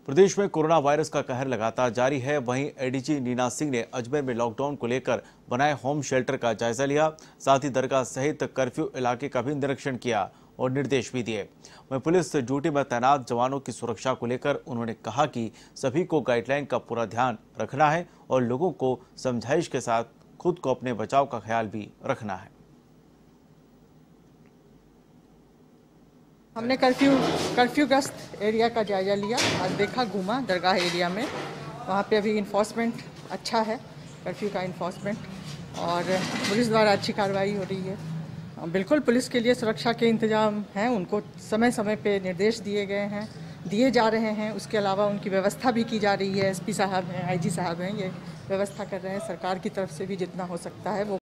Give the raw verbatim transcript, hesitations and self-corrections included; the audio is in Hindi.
प्रदेश में कोरोना वायरस का कहर लगातार जारी है। वहीं एडीजी नीना सिंह ने अजमेर में लॉकडाउन को लेकर बनाए होम शेल्टर का जायजा लिया। साथ ही दरगाह सहित कर्फ्यू इलाके का भी निरीक्षण किया और निर्देश भी दिए। वहीं पुलिस ड्यूटी में तैनात जवानों की सुरक्षा को लेकर उन्होंने कहा कि सभी को गाइडलाइन का पूरा ध्यान रखना है और लोगों को समझाइश के साथ खुद को अपने बचाव का ख्याल भी रखना है। हमने कर्फ्यू कर्फ्यूग्रस्त एरिया का जायजा लिया। आज देखा, घूमा दरगाह एरिया में, वहाँ पे अभी इन्फोर्समेंट अच्छा है, कर्फ्यू का इन्फोर्समेंट, और पुलिस द्वारा अच्छी कार्रवाई हो रही है। बिल्कुल पुलिस के लिए सुरक्षा के इंतजाम हैं, उनको समय समय पे निर्देश दिए गए हैं, दिए जा रहे हैं। उसके अलावा उनकी व्यवस्था भी की जा रही है। एसपी साहब हैं, आईजी साहब हैं, ये व्यवस्था कर रहे हैं। सरकार की तरफ से भी जितना हो सकता है वो